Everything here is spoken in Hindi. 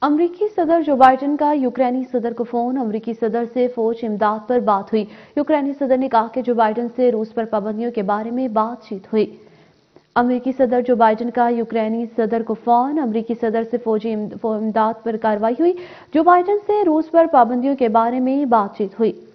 अमरीकी सदर जो बाइडेन का यूक्रेनी सदर को फोन। अमरीकी सदर से फौज इमदाद पर बात हुई। यूक्रेनी सदर ने कहा कि जो बाइडेन से रूस पर पाबंदियों के बारे में बातचीत हुई। अमरीकी सदर जो बाइडेन का यूक्रेनी सदर को फोन। अमरीकी सदर से फौजी इमदाद पर कार्रवाई हुई। जो बाइडेन से रूस पर पाबंदियों के बारे में बातचीत हुई।